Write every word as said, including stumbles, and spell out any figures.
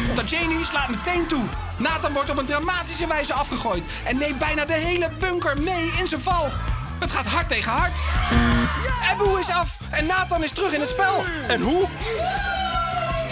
Tajani slaat meteen toe. Nathan wordt op een dramatische wijze afgegooid en neemt bijna de hele bunker mee in zijn val. Het gaat hard tegen hard. Abu is af en Nathan is terug in het spel. En hoe?